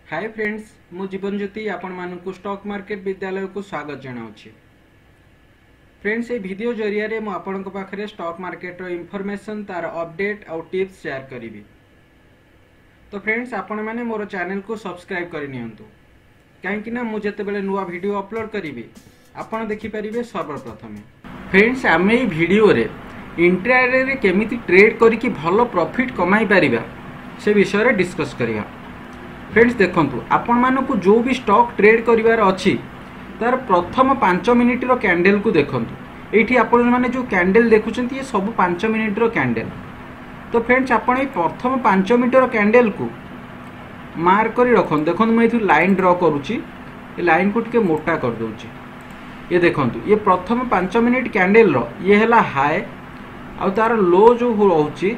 Hi friends, मु जीवन ज्योति आपण मानकु stock market विद्यालय को स्वागत जनाउछि। फ्रेंड्स, ये वीडियो जरिया रे मु आपण को पाखरे स्टॉक मार्केट रो इन्फॉर्मेशन तार अपडेट और टिप्स शेयर करिवि। तो फ्रेंड्स, आपण माने मोर चैनल को सब्सक्राइब करि नियंतु, काहेकि ना मु जते बेले नुवा वीडियो अपलोड करिवि आपण देखि परिबे सर्वप्रथम। फ्रेंड्स, आमे ई वीडियो रे इंट्राडे रे केमिति ट्रेड करी कि भलो प्रॉफिट कमाई परिबा से विषय रे डिस्कस करिया। फ्रेंड्स, देखंतु आपण मानकु जो भी स्टॉक ट्रेड करिवार अछि तार प्रथम 5 मिनिट रो कैंडल को देखंतु। एठी आपण माने जो कैंडल देखुचंती ये सब 5 मिनिट रो कैंडल। तो फ्रेंड्स, आपण ए प्रथम 5 मिनिट रो कैंडल को मार्क करी रखन। देखंतु मैं इथु लाइन ड्रा करूची, ए लाइन को टिके मोटा कर दोची। ये देखंतु ये प्रथम 5 मिनिट कैंडल रो ये हला हाई आ तार लो जो रहउची,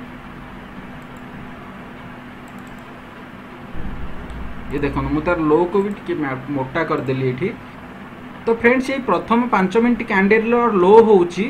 ये देखो मु तार लो को भी टिके मोटा कर देली एठी। तो फ्रेंड्स, ये प्रथम 5 मिनिट कैंडल लो होउची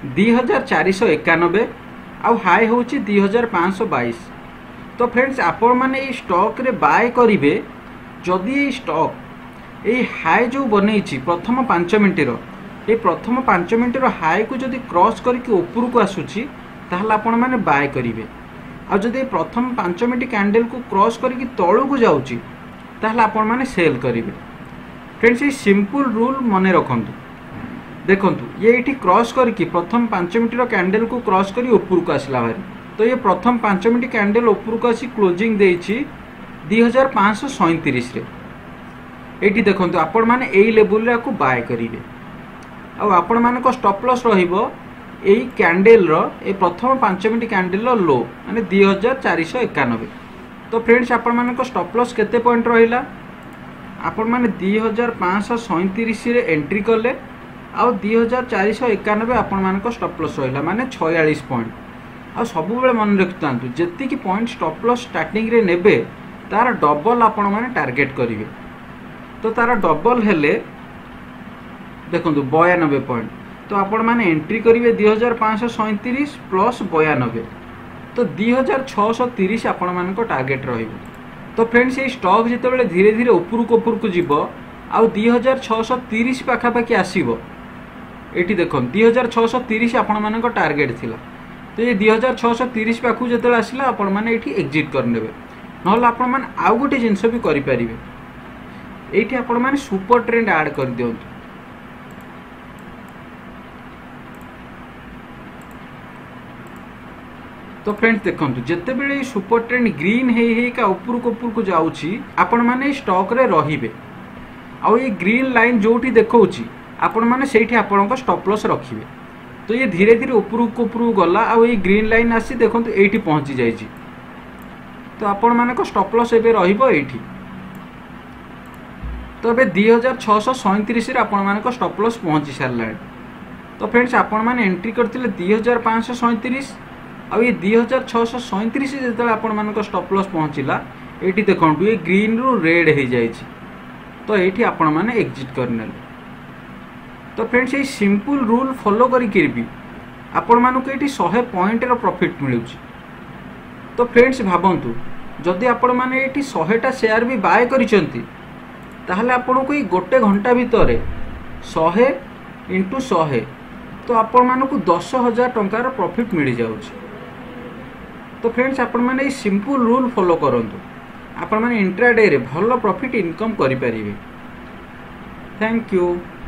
2491 आ हाई होउची 2522। तो फ्रेंड्स, आपण माने ये स्टॉक रे बाय करिवे जदी ये स्टॉक ये हाई जो बनेइची प्रथम 5 मिनिट रो, ये प्रथम 5 मिनिट रो हाई को जदी क्रॉस करके ऊपर को आसुची ताहला आपण माने बाय करिवे। आ जदी प्रथम 5 मिनिट कैंडल को क्रॉस करके तळु को जाउची ताहला आपण माने सेल करिवे। फ्रेंड्स, ये सिंपल रूल मने रखंतु। देखंतु ये एठी क्रॉस करके प्रथम 5 मिनिट रो कैंडल को क्रॉस करी ऊपर को आसला भारी। तो ये प्रथम 5 मिनिट कैंडल ऊपर को आसी क्लोजिंग देइची 2537 रे। एठी देखंतु आपण माने एई लेवल रे को बाय करिवे। आ आपण माने को स्टॉप लॉस रहिबो एई कैंडल रो ए प्रथम 5 मिनिट कैंडल रो लो माने 2491। तो फ्रेंड्स, आपण माने को स्टॉप लॉस केते पॉइंट रहिला? आपण माने 2537 रे एंट्री करले आ 2491 आपण माने को स्टॉप लॉस रहिला माने 46 पॉइंट। आ सब बेले मन रखतांतु जेति की पॉइंट स्टॉप लॉस स्टार्टिंग रे नेबे तार डबल आपण माने टारगेट करिवे। तो तार डबल हेले देखंतु 92 पॉइंट। तो आपण माने एंट्री करिवे 2537 प्लस 92, तो 2630 आपण मान को टार्गेट रहिबो। तो फ्रेंड्स, ये स्टॉक जिते बेले धीरे धीरे ऊपर को जीवो आ 2630 पाखा पाखी आसीबो। एटी देखो 2630 आपण मान को टार्गेट थिला। तो ये 2630 पाखु जेते आसिला आपण माने एठी एग्जिट कर नेबे, नहले आपण मान आउ गोटे जिंस भी करि परिबे। एठी आपण माने सुपर ट्रेंड ऐड कर दियंतु। तो फ्रेंड्स, देखंतु जेते बेले सुपर ट्रेंड ग्रीन हे का ऊपर को जाउची आपण माने स्टॉक रे रहिबे। आ ये ग्रीन लाइन जोठी देखौची आपण माने सेठी आपण को स्टॉप लॉस रखिबे। तो ये धीरे धीरे ऊपर को गला आ ये ग्रीन लाइन आसी देखंतु एठी पहुंची जाईची। तो आपण माने को स्टॉप लॉस एबे रहिबो एठी। तो एबे 2637 रे आपण माने को स्टॉप लॉस पहुंची सारला। तो फ्रेंड्स, आपण माने एंट्री करथिले 2537 आ ये 2637 जेते आपण मान को स्टॉप लॉस पहुंचला एठी देखंतु ये ग्रीन रु रेड हे जाईची। तो एठी आपण माने एग्जिट करनेल। तो फ्रेंड्स, ये सिंपल रूल फॉलो करी भी आपण मान को एठी 100 पॉइंट रो प्रॉफिट मिलुची। तो फ्रेंड्स, भाबंतु जदि आपण माने एठी 100टा शेयर भी बाय करिसंती ताहले आपण को गोटे घंटा भितर 100 × 100 तो आपण मान को 10,000 टंकार प्रॉफिट मिल जाउची। तो फ्रेंड्स, आपण माने ये सिंपल रूल फॉलो करंतु, आपण माने इंट्राडे रे भलो प्रॉफिट इनकम करि परिबे। Thank you.